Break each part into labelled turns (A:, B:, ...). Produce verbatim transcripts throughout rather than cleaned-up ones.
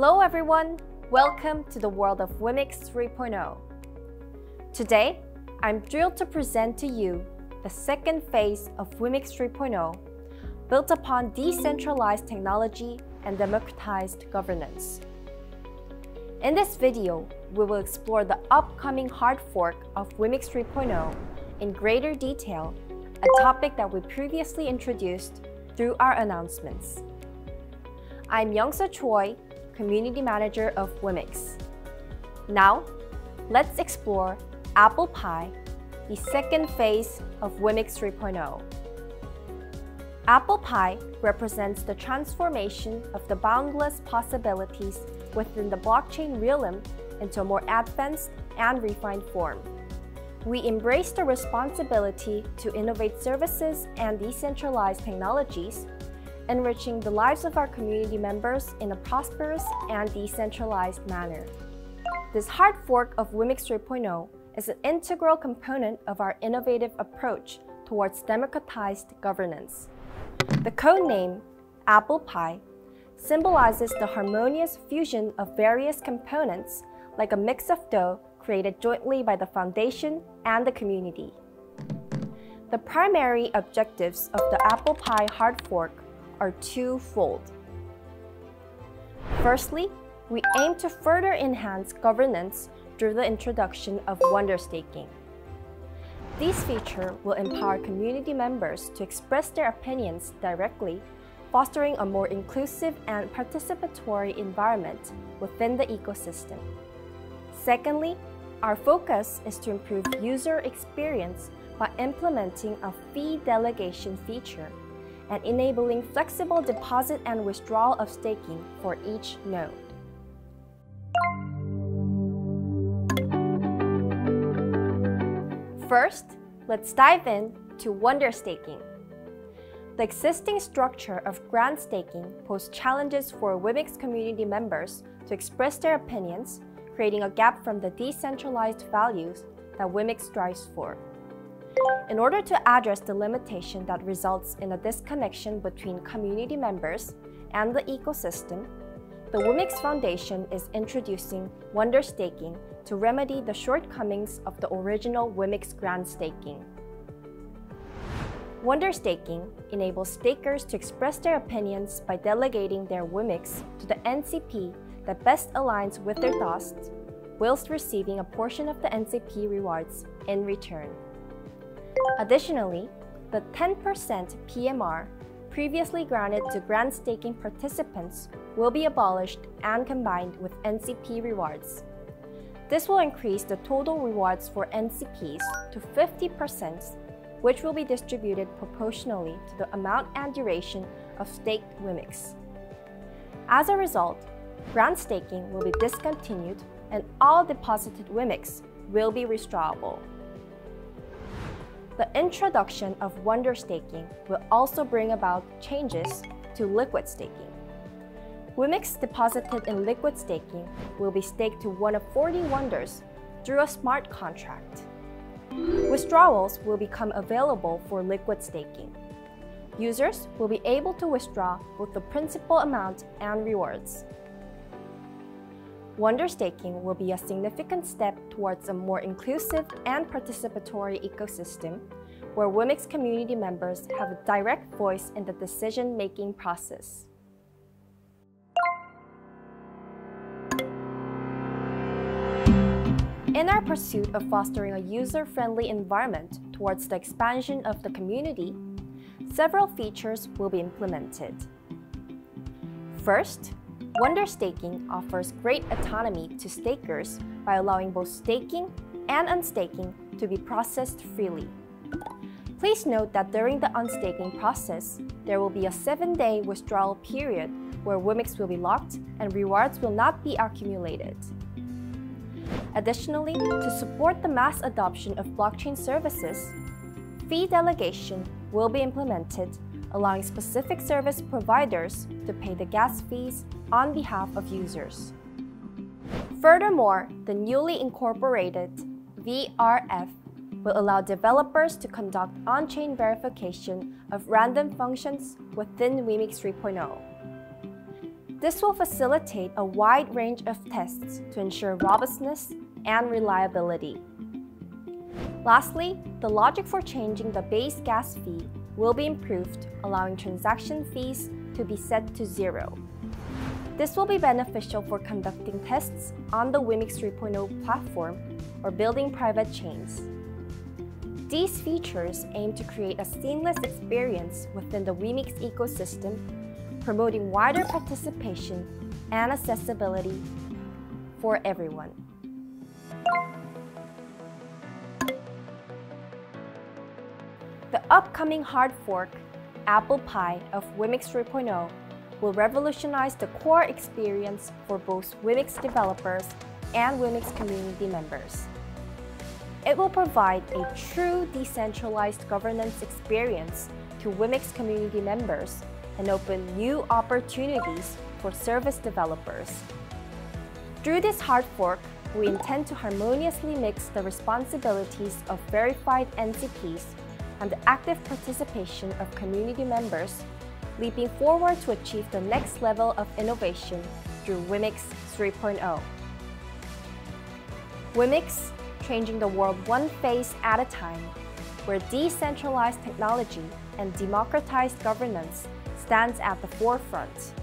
A: Hello everyone! Welcome to the world of Wimix three point oh. Today, I'm thrilled to present to you the second phase of Wimix three point oh, built upon decentralized technology and democratized governance. In this video, we will explore the upcoming hard fork of Wimix three point oh in greater detail, a topic that we previously introduced through our announcements. I'm Youngsa Choi, Community Manager of Wimix. Now, let's explore Apple Pie, the second phase of Wimix three point oh. Apple Pie represents the transformation of the boundless possibilities within the blockchain realm into a more advanced and refined form. We embrace the responsibility to innovate services and decentralized technologies, enriching the lives of our community members in a prosperous and decentralized manner. This hard fork of Wimix three point oh is an integral component of our innovative approach towards democratized governance. The code name, Apple Pie, symbolizes the harmonious fusion of various components like a mix of dough created jointly by the foundation and the community. The primary objectives of the Apple Pie hard fork are twofold. Firstly, we aim to further enhance governance through the introduction of Wonder Staking. This feature will empower community members to express their opinions directly, fostering a more inclusive and participatory environment within the ecosystem. Secondly, our focus is to improve user experience by implementing a fee delegation feature and enabling flexible deposit and withdrawal of staking for each node. First, let's dive in to Wonder Staking. The existing structure of grant staking poses challenges for Wimix community members to express their opinions, creating a gap from the decentralized values that Wimix strives for. In order to address the limitation that results in a disconnection between community members and the ecosystem, the Wimix Foundation is introducing Wonder Staking to remedy the shortcomings of the original Wimix grant staking. Wonder Staking enables stakers to express their opinions by delegating their Wimix to the N C P that best aligns with their thoughts, whilst receiving a portion of the N C P rewards in return. Additionally, the ten percent P M R previously granted to grant staking participants will be abolished and combined with N C P rewards. This will increase the total rewards for N C Ps to fifty percent, which will be distributed proportionally to the amount and duration of staked Wimix. As a result, grant staking will be discontinued and all deposited Wimix will be withdrawable. The introduction of Wonder Staking will also bring about changes to liquid staking. Wimix deposited in liquid staking will be staked to one of forty wonders through a smart contract. Withdrawals will become available for liquid staking. Users will be able to withdraw both the principal amount and rewards. Wonder Staking will be a significant step towards a more inclusive and participatory ecosystem where Wimix community members have a direct voice in the decision-making process. In our pursuit of fostering a user-friendly environment towards the expansion of the community, several features will be implemented. First, Wonder Staking offers great autonomy to stakers by allowing both staking and unstaking to be processed freely. Please note that during the unstaking process, there will be a seven-day withdrawal period where Wimix will be locked and rewards will not be accumulated. Additionally, to support the mass adoption of blockchain services, fee delegation will be implemented, allowing specific service providers to pay the gas fees on behalf of users. Furthermore, the newly incorporated V R F will allow developers to conduct on-chain verification of random functions within Wimix three point oh. This will facilitate a wide range of tests to ensure robustness and reliability. Lastly, the logic for changing the base gas fee will be improved, allowing transaction fees to be set to zero. This will be beneficial for conducting tests on the Wimix three point oh platform or building private chains. These features aim to create a seamless experience within the Wimix ecosystem, promoting wider participation and accessibility for everyone. The upcoming hard fork, Apple Pie of Wimix three point oh, will revolutionize the core experience for both Wimix developers and Wimix community members. It will provide a true decentralized governance experience to Wimix community members and open new opportunities for service developers. Through this hard fork, we intend to harmoniously mix the responsibilities of verified N C Ps and the active participation of community members, leaping forward to achieve the next level of innovation through Wimix three point oh. Wimix, changing the world one face at a time, where decentralized technology and democratized governance stands at the forefront.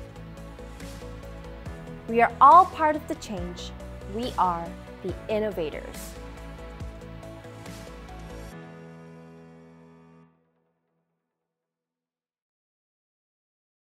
A: We are all part of the change. We are the innovators.